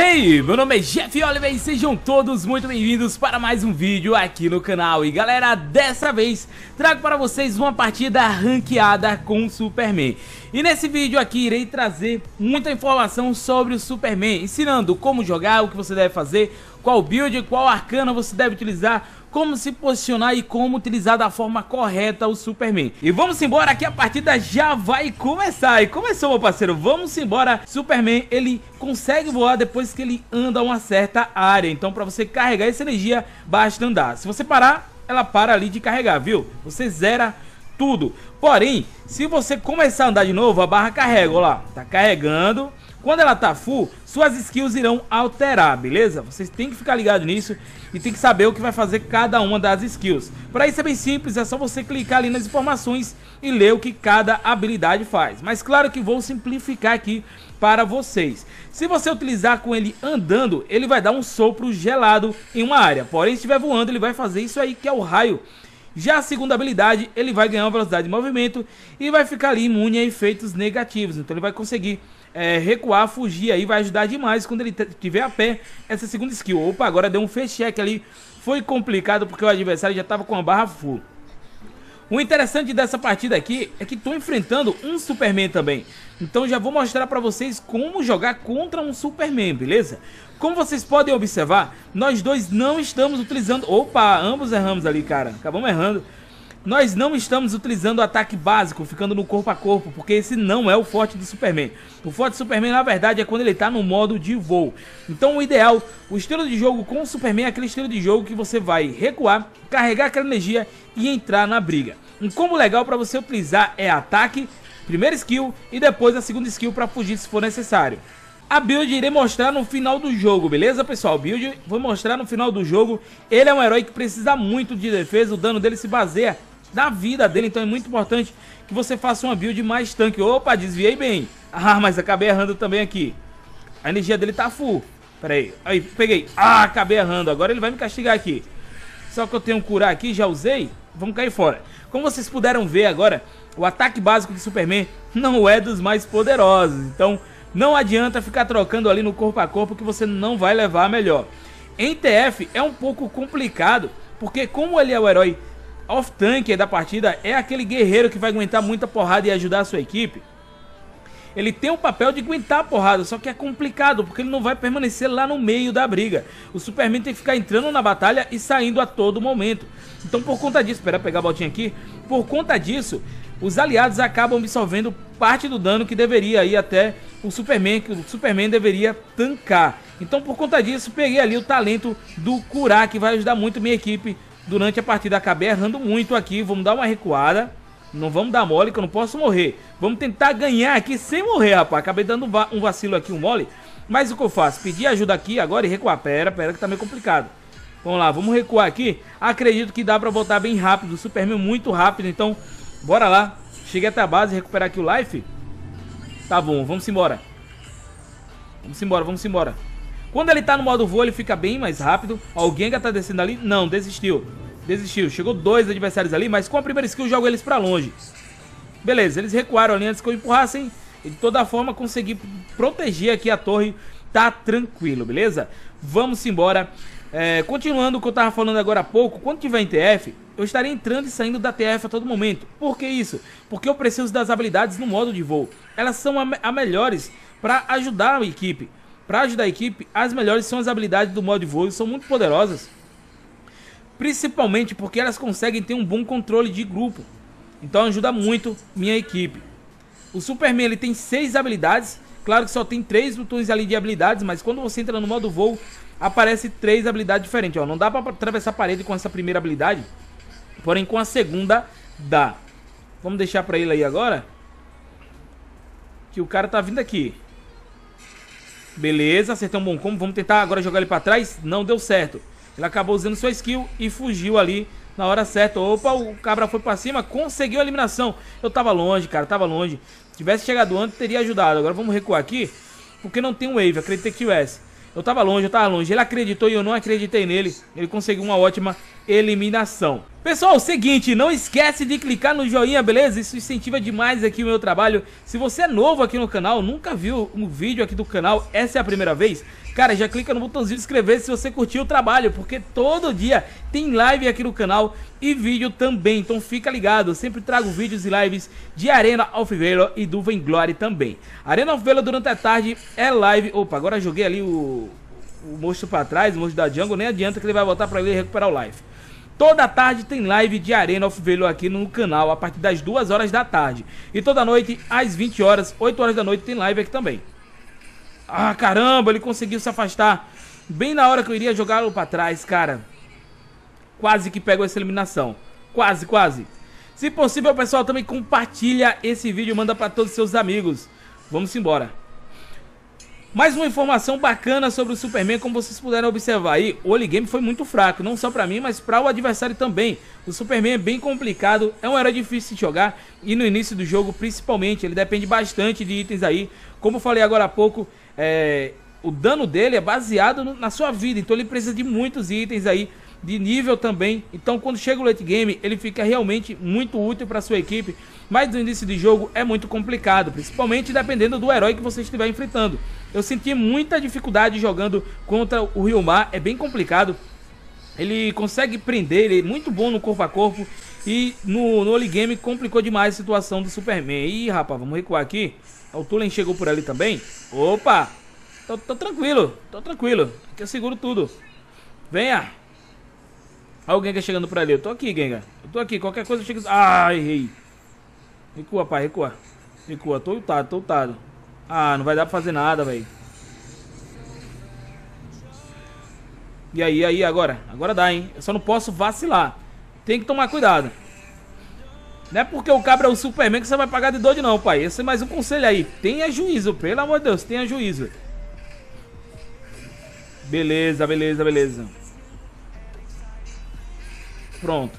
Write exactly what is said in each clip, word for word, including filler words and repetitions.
aí, meu nome é Jeff Oliver e sejam todos muito bem-vindos para mais um vídeo aqui no canal. E galera, dessa vez trago para vocês uma partida ranqueada com o Superman. E nesse vídeo aqui irei trazer muita informação sobre o Superman, ensinando como jogar, o que você deve fazer, qual build, qual arcana você deve utilizar, como se posicionar e como utilizar da forma correta o Superman. E vamos embora que a partida já vai começar. E começou, meu parceiro, vamos embora. Superman, ele consegue voar depois que ele anda uma certa área. Então para você carregar essa energia, basta andar. Se você parar, ela para ali de carregar, viu? Você zera tudo. Porém, se você começar a andar de novo, a barra carrega, ó lá, tá carregando. Quando ela tá full, suas skills irão alterar, beleza? Vocês têm que ficar ligado nisso e tem que saber o que vai fazer cada uma das skills. Para isso é bem simples, é só você clicar ali nas informações e ler o que cada habilidade faz. Mas claro que vou simplificar aqui para vocês. Se você utilizar com ele andando, ele vai dar um sopro gelado em uma área. Porém, se estiver voando, ele vai fazer isso aí que é o raio. Já a segunda habilidade, ele vai ganhar uma velocidade de movimento e vai ficar ali imune a efeitos negativos. Então ele vai conseguir é, recuar, fugir aí, vai ajudar demais quando ele estiver a pé essa segunda skill. Opa, agora deu um face check ali, foi complicado porque o adversário já estava com a barra full. O interessante dessa partida aqui é que estou enfrentando um Superman também. Então já vou mostrar para vocês como jogar contra um Superman, beleza? Como vocês podem observar, nós dois não estamos utilizando... Opa, ambos erramos ali, cara. Acabamos errando. Nós não estamos utilizando o ataque básico, ficando no corpo a corpo, porque esse não é o forte do Superman. O forte do Superman, na verdade, é quando ele está no modo de voo. Então o ideal, o estilo de jogo com o Superman é aquele estilo de jogo que você vai recuar, carregar aquela energia e entrar na briga. Um combo legal para você utilizar é ataque, primeira skill e depois a segunda skill para fugir se for necessário. A build irei mostrar no final do jogo, beleza, pessoal? Build vou mostrar no final do jogo. Ele é um herói que precisa muito de defesa, o dano dele se baseia na vida dele, então é muito importante que você faça uma build mais tanque. Opa, desviei bem. Ah, mas acabei errando também aqui. A energia dele tá full. Pera aí, aí, peguei. Ah, acabei errando, agora ele vai me castigar aqui. Só que eu tenho que curar aqui, já usei. Vamos cair fora. Como vocês puderam ver agora, o ataque básico do Superman não é dos mais poderosos. Então não adianta ficar trocando ali no corpo a corpo que você não vai levar a melhor. Em T F é um pouco complicado, porque como ele é o herói off-tank da partida, é aquele guerreiro que vai aguentar muita porrada e ajudar a sua equipe. Ele tem o papel de aguentar a porrada, só que é complicado, porque ele não vai permanecer lá no meio da briga. O Superman tem que ficar entrando na batalha e saindo a todo momento. Então por conta disso, espera pegar a botinha aqui, por conta disso, os aliados acabam absorvendo parte do dano que deveria ir até o Superman, que o Superman deveria tancar. Então por conta disso, peguei ali o talento do curar, que vai ajudar muito minha equipe durante a partida. Acabei errando muito aqui, vamos dar uma recuada. Não vamos dar mole que eu não posso morrer. Vamos tentar ganhar aqui sem morrer, rapaz. Acabei dando um vacilo aqui, um mole. Mas o que eu faço? Pedir ajuda aqui agora e recuar. Pera, pera que tá meio complicado. Vamos lá, vamos recuar aqui. Acredito que dá pra voltar bem rápido. O Superman muito rápido, então bora lá. Cheguei até a base, recuperar aqui o life. Tá bom, vamos embora. Vamos embora, vamos embora. Quando ele tá no modo voo, ele fica bem mais rápido. Ó, o Gengar tá descendo ali. Não, desistiu. Desistiu, chegou dois adversários ali, mas com a primeira skill eu jogo eles pra longe. Beleza, eles recuaram ali antes que eu empurrassem. E de toda forma consegui proteger aqui a torre. Tá tranquilo, beleza? Vamos embora. é, Continuando o que eu tava falando agora há pouco, quando tiver em T F, eu estarei entrando e saindo da T F a todo momento. Por que isso? Porque eu preciso das habilidades no modo de voo. Elas são a, a melhores pra ajudar a equipe. Pra ajudar a equipe, as melhores são as habilidades do modo de voo e são muito poderosas. Principalmente porque elas conseguem ter um bom controle de grupo. Então ajuda muito minha equipe. O Superman ele tem seis habilidades. Claro que só tem três botões ali de habilidades, mas quando você entra no modo voo, aparece três habilidades diferentes. Ó, não dá para atravessar a parede com essa primeira habilidade, porém com a segunda dá. Vamos deixar para ele aí agora, que o cara tá vindo aqui. Beleza, acertei um bom combo. Vamos tentar agora jogar ele para trás. Não deu certo. Ele acabou usando sua skill e fugiu ali na hora certa. Opa, o cabra foi pra cima, conseguiu a eliminação. Eu tava longe, cara, tava longe. Se tivesse chegado antes, teria ajudado. Agora vamos recuar aqui, porque não tem um wave, acreditei que tivesse. Eu tava longe, eu tava longe. Ele acreditou e eu não acreditei nele. Ele conseguiu uma ótima eliminação. Pessoal, seguinte, não esquece de clicar no joinha, beleza? Isso incentiva demais aqui o meu trabalho. Se você é novo aqui no canal, nunca viu um vídeo aqui do canal, essa é a primeira vez, cara, já clica no botãozinho de inscrever se você curtiu o trabalho, porque todo dia tem live aqui no canal e vídeo também, então fica ligado, eu sempre trago vídeos e lives de Arena of Valor e do Vainglory também. Arena of Valor durante a tarde é live, opa, agora joguei ali o, o monstro pra trás, o monstro da jungle, nem adianta que ele vai voltar pra ele recuperar o life. Toda tarde tem live de Arena of Valor aqui no canal, a partir das duas horas da tarde. E toda noite, às vinte horas, oito horas da noite, tem live aqui também. Ah, caramba, ele conseguiu se afastar bem na hora que eu iria jogá-lo pra trás, cara. Quase que pegou essa eliminação. Quase, quase. Se possível, pessoal, também compartilha esse vídeo, manda pra todos os seus amigos. Vamos embora. Mais uma informação bacana sobre o Superman, como vocês puderam observar aí, o early game foi muito fraco, não só pra mim, mas pra o adversário também. O Superman é bem complicado, é um herói difícil de jogar e no início do jogo principalmente, ele depende bastante de itens aí. Como eu falei agora há pouco, é, o dano dele é baseado no, na sua vida, então ele precisa de muitos itens aí, de nível também. Então quando chega o late game, ele fica realmente muito útil para sua equipe, mas no início de jogo é muito complicado, principalmente dependendo do herói que você estiver enfrentando. Eu senti muita dificuldade jogando contra o Ryomar, é bem complicado. Ele consegue prender, ele é muito bom no corpo a corpo, e no, no early game complicou demais a situação do Superman. Ih, rapaz, vamos recuar aqui. O Tulen chegou por ali também. Opa, tô, tô tranquilo, tô tranquilo, aqui eu seguro tudo. Venha. Olha o Gengar chegando por ali. Eu tô aqui, Gengar. Eu tô aqui. Qualquer coisa eu chego. Ah, errei. Recua, pai. Recua. Recua. Tô ultado, tô ultado. Ah, não vai dar pra fazer nada, velho. E aí, aí, agora? Agora dá, hein? Eu só não posso vacilar. Tem que tomar cuidado. Não é porque o cabra é o Superman que você vai pagar de doido, não, pai. Esse é mais um conselho aí. Tenha juízo, pelo amor de Deus. Tenha juízo. Beleza, beleza, beleza. Pronto.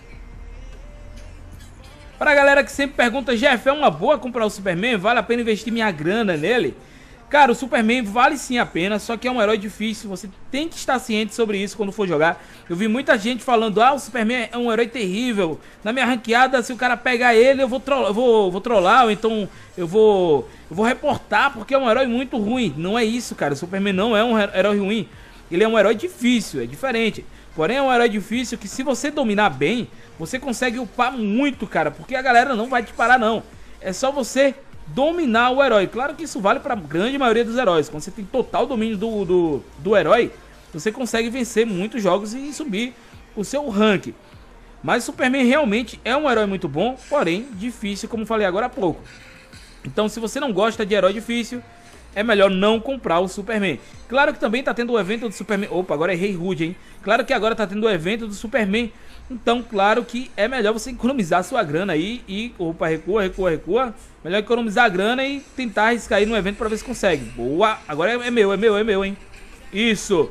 Pra galera que sempre pergunta, Jeff, é uma boa comprar o Superman? Vale a pena investir minha grana nele? Cara, o Superman vale sim a pena, só que é um herói difícil, você tem que estar ciente sobre isso quando for jogar. Eu vi muita gente falando, ah, o Superman é um herói terrível, na minha ranqueada, se o cara pegar ele, eu vou, tro eu vou, vou trollar, ou então eu vou, eu vou reportar, porque é um herói muito ruim. Não é isso, cara, o Superman não é um herói ruim, ele é um herói difícil, é diferente. Porém é um herói difícil que se você dominar bem, você consegue upar muito, cara, porque a galera não vai te parar não. É só você dominar o herói. Claro que isso vale para a grande maioria dos heróis. Quando você tem total domínio do, do, do herói, você consegue vencer muitos jogos e subir o seu rank. Mas o Superman realmente é um herói muito bom, porém difícil, como falei agora há pouco. Então se você não gosta de herói difícil, é melhor não comprar o Superman. Claro que também tá tendo o evento do Superman. Opa, agora errei rude, hein? Claro que agora tá tendo o evento do Superman. Então, claro que é melhor você economizar sua grana aí e... Opa, recua, recua, recua. Melhor economizar a grana e tentar arriscar aí no evento pra ver se consegue. Boa! Agora é, é meu, é meu, é meu, hein? Isso!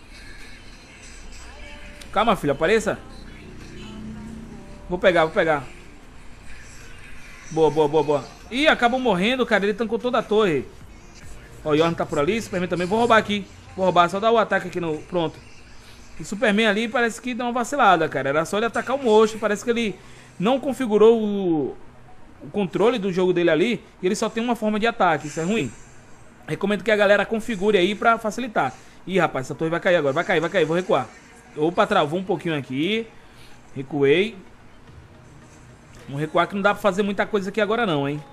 Calma, filho, apareça. Vou pegar, vou pegar. Boa, boa, boa, boa. Ih, acabou morrendo, cara. Ele tancou toda a torre. Ó, o Yorn tá por ali, Superman também. Vou roubar aqui. Vou roubar, só dar o ataque aqui no... Pronto. O Superman ali parece que deu uma vacilada, cara. Era só ele atacar o monstro. Parece que ele não configurou o... o controle do jogo dele ali. E ele só tem uma forma de ataque. Isso é ruim. Recomendo que a galera configure aí pra facilitar. Ih, rapaz, essa torre vai cair agora. Vai cair, vai cair. Vou recuar. Opa, travou um pouquinho aqui. Recuei. Vamos recuar que não dá pra fazer muita coisa aqui agora não, hein.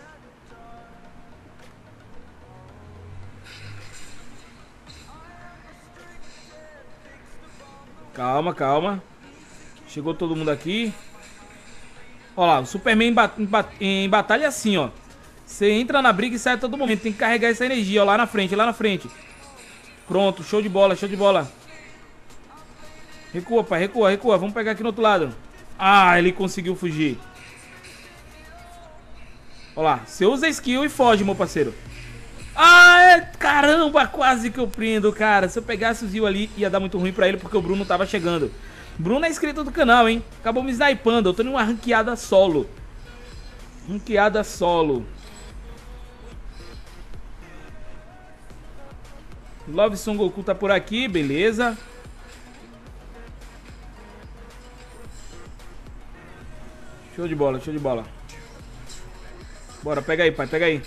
Calma, calma. Chegou todo mundo aqui. Ó lá, o Superman em, bat em, bat em batalha é assim, ó. Você entra na briga e sai a todo momento. Tem que carregar essa energia, ó, lá na frente, lá na frente. Pronto, show de bola, show de bola. Recua, pai, recua, recua. Vamos pegar aqui no outro lado. Ah, ele conseguiu fugir. Ó lá, você usa skill e foge, meu parceiro. Ah, é, caramba, quase que eu prendo, cara. Se eu pegasse o Zio ali, ia dar muito ruim pra ele, porque o Bruno tava chegando. Bruno é inscrito do canal, hein. Acabou me snipando, eu tô numa ranqueada solo. Ranqueada solo. Love Son Goku tá por aqui, beleza. Show de bola, show de bola. Bora, pega aí, pai, pega aí.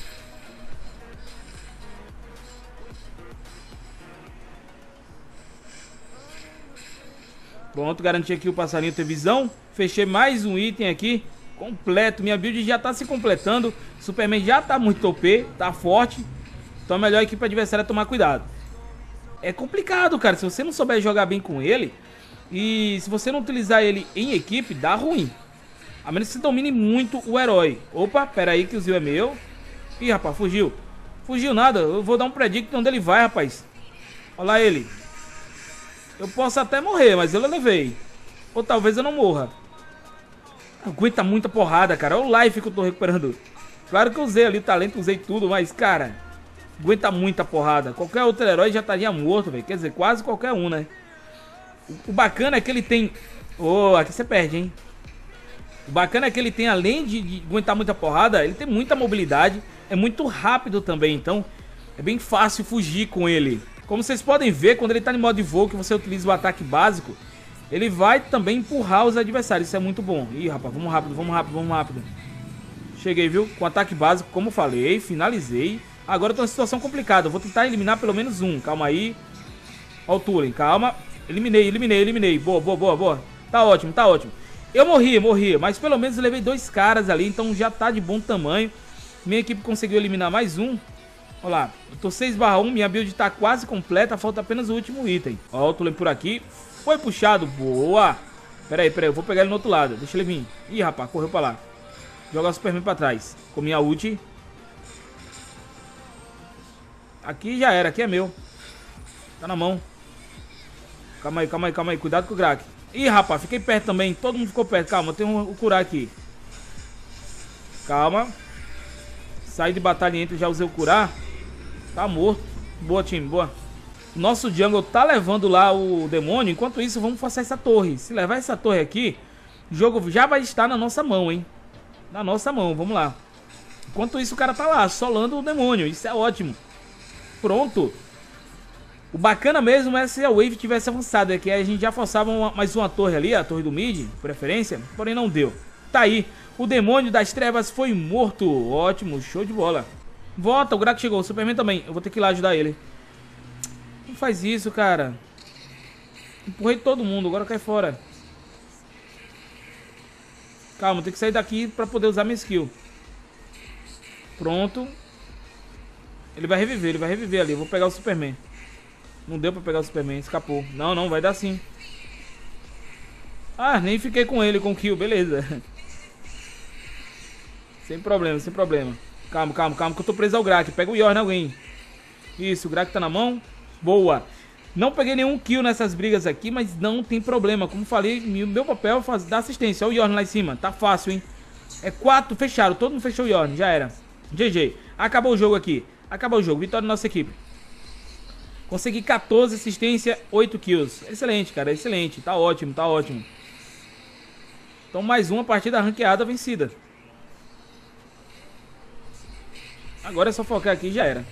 Pronto, garanti aqui o passarinho ter visão. Fechei mais um item aqui completo. Minha build já tá se completando. Superman já tá muito O P, tá forte. Então é melhor a equipe adversária tomar cuidado. É complicado, cara. Se você não souber jogar bem com ele, e se você não utilizar ele em equipe, dá ruim. A menos que você domine muito o herói. Opa, pera aí que o Zio é meu. Ih, rapaz, fugiu. Fugiu nada. Eu vou dar um predict onde ele vai, rapaz. Olha lá ele. Eu posso até morrer, mas eu levei. Ou talvez eu não morra. Aguenta muita porrada, cara. Olha o life que eu tô recuperando. Claro que eu usei ali o talento, usei tudo, mas, cara, aguenta muita porrada. Qualquer outro herói já estaria morto, velho. Quer dizer, quase qualquer um, né? O bacana é que ele tem... Oh, aqui você perde, hein? O bacana é que ele tem, além de, de aguentar muita porrada, ele tem muita mobilidade. É muito rápido também, então é bem fácil fugir com ele. Como vocês podem ver, quando ele tá em modo de voo, que você utiliza o ataque básico, ele vai também empurrar os adversários. Isso é muito bom. Ih, rapaz, vamos rápido, vamos rápido, vamos rápido. Cheguei, viu? Com ataque básico, como falei, finalizei. Agora eu tô numa situação complicada. Eu vou tentar eliminar pelo menos um. Calma aí. Ó o Tulen, calma. Eliminei, eliminei, eliminei. Boa, boa, boa, boa. Tá ótimo, tá ótimo. Eu morri, morri, mas pelo menos eu levei dois caras ali, então já tá de bom tamanho. Minha equipe conseguiu eliminar mais um. Olha lá, eu tô seis barra um, minha build tá quase completa, falta apenas o último item. Ó, o Tulen por aqui. Foi puxado, boa. Pera aí, pera aí, eu vou pegar ele no outro lado, deixa ele vir. Ih, rapaz, correu pra lá. Jogar o Superman pra trás. Com minha ult. Aqui já era, aqui é meu. Tá na mão. Calma aí, calma aí, calma aí, cuidado com o Grak. Ih, rapaz, fiquei perto também, todo mundo ficou perto. Calma, eu tenho o curar aqui. Calma. Saí de batalha e entra, já usei o curar. Tá morto. Boa, time, boa. Nosso jungle tá levando lá o demônio. Enquanto isso, vamos forçar essa torre. Se levar essa torre aqui, o jogo já vai estar na nossa mão, hein? Na nossa mão, vamos lá. Enquanto isso, o cara tá lá, assolando o demônio. Isso é ótimo. Pronto. O bacana mesmo é se a wave tivesse avançado. É que a gente já forçava uma, mais uma torre ali, a torre do mid, preferência. Porém, não deu. Tá aí. O demônio das trevas foi morto. Ótimo, show de bola. Volta, o Grak chegou, o Superman também. Eu vou ter que ir lá ajudar ele. Não faz isso, cara. Empurrei todo mundo, agora cai fora. Calma, tem que sair daqui pra poder usar minha skill. Pronto. Ele vai reviver, ele vai reviver ali. Eu vou pegar o Superman. Não deu pra pegar o Superman, escapou. Não, não, vai dar sim. Ah, nem fiquei com ele, com o kill, beleza. Sem problema, sem problema. Calma, calma, calma, que eu tô preso ao Grak. Pega o Yorn, alguém. Isso, o Grak tá na mão. Boa. Não peguei nenhum kill nessas brigas aqui, mas não tem problema. Como falei, meu papel é fazer, dar assistência. Olha o Yorn lá em cima, tá fácil, hein. É quatro, fecharam, todo mundo fechou o Yorn, já era. G G, acabou o jogo aqui. Acabou o jogo, vitória da nossa equipe. Consegui quatorze assistência, oito kills. Excelente, cara, excelente, tá ótimo, tá ótimo. Então mais uma partida ranqueada vencida. Agora é só focar aqui e já era.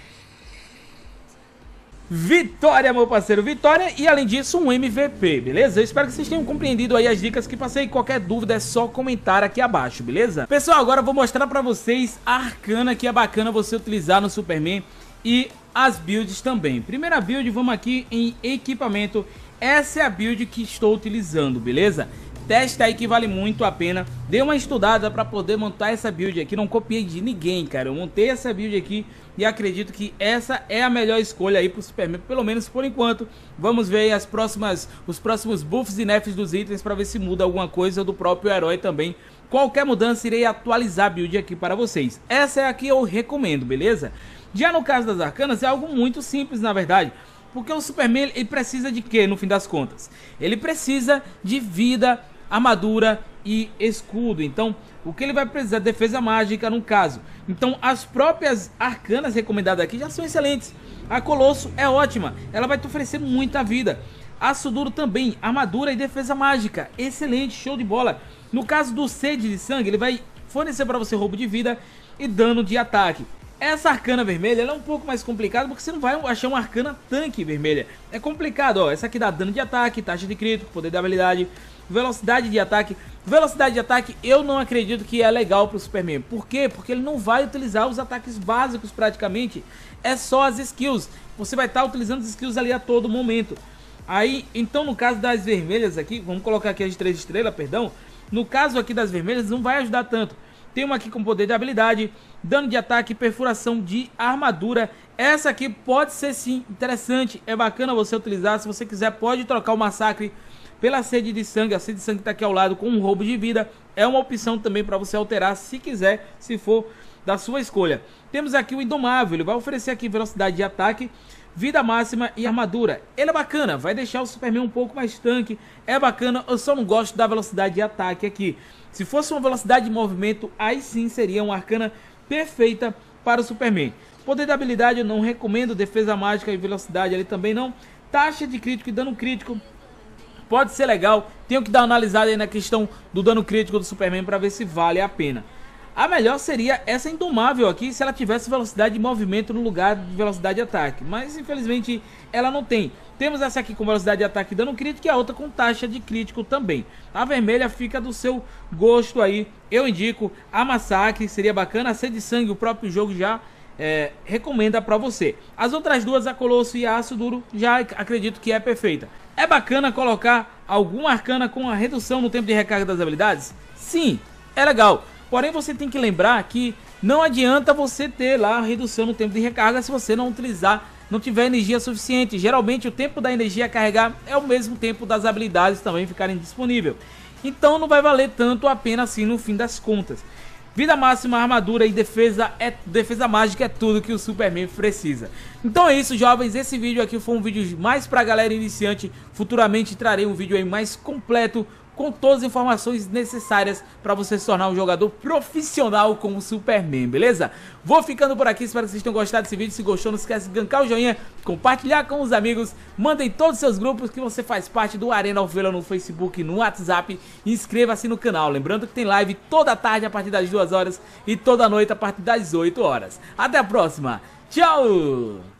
Vitória, meu parceiro, vitória e além disso um M V P, beleza? Eu espero que vocês tenham compreendido aí as dicas que passei. Qualquer dúvida é só comentar aqui abaixo, beleza? Pessoal, agora eu vou mostrar pra vocês a arcana que é bacana você utilizar no Superman e as builds também. Primeira build, vamos aqui em equipamento. Essa é a build que estou utilizando, beleza? Testa aí que vale muito a pena. Dei uma estudada pra poder montar essa build aqui. Não copiei de ninguém, cara. Eu montei essa build aqui e acredito que essa é a melhor escolha aí pro Superman, pelo menos por enquanto. Vamos ver aí as próximas, os próximos buffs e nerfs dos itens pra ver se muda alguma coisa do próprio herói também. Qualquer mudança, irei atualizar a build aqui para vocês. Essa é a que eu recomendo, beleza? Já no caso das arcanas é algo muito simples, na verdade. Porque o Superman, ele precisa de quê, no fim das contas? Ele precisa de vida, armadura e escudo. Então, o que ele vai precisar? Defesa mágica, no caso. Então, as próprias arcanas recomendadas aqui já são excelentes. A Colosso é ótima, ela vai te oferecer muita vida. A Suduro também, armadura e defesa mágica, excelente, show de bola. No caso do Sede de Sangue, ele vai fornecer para você roubo de vida e dano de ataque. Essa arcana vermelha ela é um pouco mais complicada porque você não vai achar uma arcana tanque vermelha. É complicado, ó. Essa aqui dá dano de ataque, taxa de crítico, poder de habilidade, velocidade de ataque. Velocidade de ataque eu não acredito que é legal pro Superman. Por quê? Porque ele não vai utilizar os ataques básicos praticamente. É só as skills. Você vai estar utilizando as skills ali a todo momento. Aí, então no caso das vermelhas aqui, vamos colocar aqui as de três estrelas, perdão. No caso aqui das vermelhas não vai ajudar tanto. Tem uma aqui com poder de habilidade, dano de ataque, perfuração de armadura. Essa aqui pode ser sim interessante, é bacana você utilizar. Se você quiser pode trocar o massacre pela sede de sangue. A sede de sangue está aqui ao lado com um roubo de vida. É uma opção também para você alterar se quiser, se for da sua escolha. Temos aqui o Indomável, ele vai oferecer aqui velocidade de ataque, vida máxima e armadura. Ele é bacana, vai deixar o Superman um pouco mais tanque. É bacana, eu só não gosto da velocidade de ataque aqui. Se fosse uma velocidade de movimento, aí sim seria uma arcana perfeita para o Superman. Poder da habilidade eu não recomendo, defesa mágica e velocidade ali também não. Taxa de crítico e dano crítico pode ser legal, tenho que dar uma analisada aí na questão do dano crítico do Superman para ver se vale a pena. A melhor seria essa Indomável aqui se ela tivesse velocidade de movimento no lugar de velocidade de ataque, mas infelizmente ela não tem. Temos essa aqui com velocidade de ataque e dano crítico e a outra com taxa de crítico também. A vermelha fica do seu gosto aí, eu indico a Massacre, seria bacana. A Sede de Sangue o próprio jogo já é, recomenda pra você. As outras duas, a Colosso e a Aço Duro, já acredito que é perfeita. É bacana colocar alguma arcana com a redução no tempo de recarga das habilidades? Sim, é legal. Porém você tem que lembrar que não adianta você ter lá a redução no tempo de recarga se você não utilizar, não tiver energia suficiente. Geralmente o tempo da energia a carregar é o mesmo tempo das habilidades também ficarem disponíveis. Então não vai valer tanto a pena assim no fim das contas. Vida máxima, armadura e defesa, é, defesa mágica é tudo que o Superman precisa. Então é isso, jovens, esse vídeo aqui foi um vídeo mais pra galera iniciante. Futuramente trarei um vídeo aí mais completo, com todas as informações necessárias para você se tornar um jogador profissional como o Superman, beleza? Vou ficando por aqui, espero que vocês tenham gostado desse vídeo. Se gostou, não esquece de gankar o joinha, compartilhar com os amigos, mandem todos os seus grupos que você faz parte do Arena Ovelha no Facebook, no WhatsApp, e inscreva-se no canal. Lembrando que tem live toda tarde a partir das duas horas e toda noite a partir das oito horas. Até a próxima, tchau!